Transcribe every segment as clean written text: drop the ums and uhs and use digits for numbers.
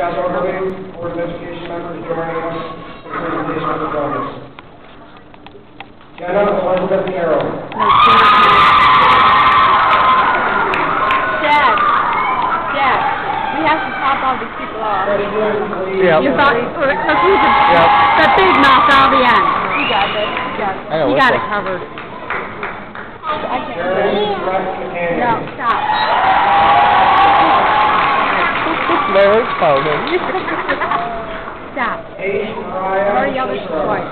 Scott Ogilvie, Board of Education members joining us for the presentation of the bonus. Jenna Elizabeth Carroll. Dad, we have to top all these people off. Yeah. You thought, who's the big mouth on the end? You got it. You got it covered. I can't. No, stop. Larry's phone. Stop. Or the other twice.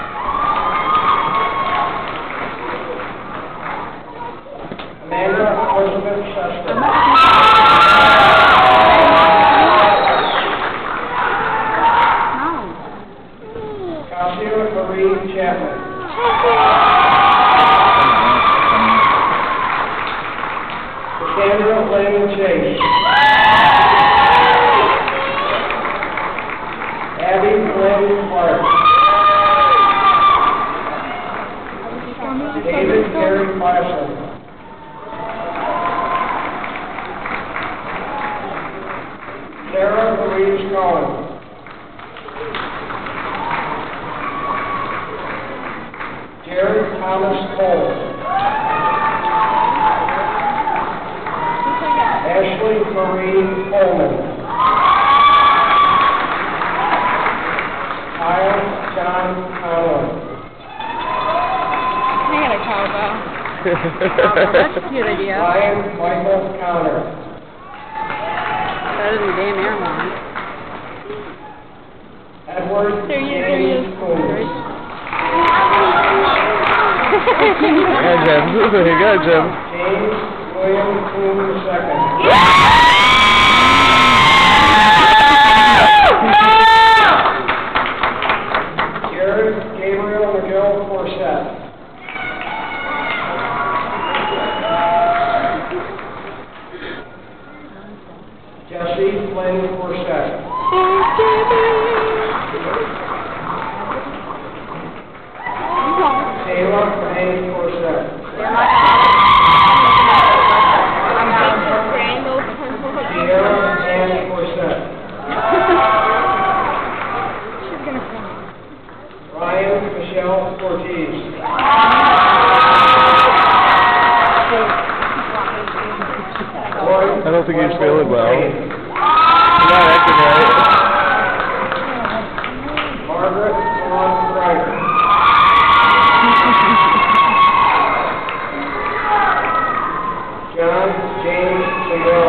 Amanda Elizabeth Shuster. Kasia Marie Chapman. Cassandra Lynn Chase. Abby Lynn Clark. David Gary Clashman. Sarah Louise Cohen. Jared Thomas Cole. Ashley Marie Coleman. Kyle John Conlon. I got a cowbell. That's a cute idea. Ryan Michael Connor. Better than Dan Airline. Edward James Coons. Yeah, Jim. Good, Jim. James William Coons II. Jared Gabriel McGill Forsett. Jesse Lynn Forsett. Taylor Renee Forsett. Sierra Ann Forsett. Ryan Michelle Ortiz. I don't think he's feeling well. He's not acting right. Margaret Dawn Ryder. John James Samuel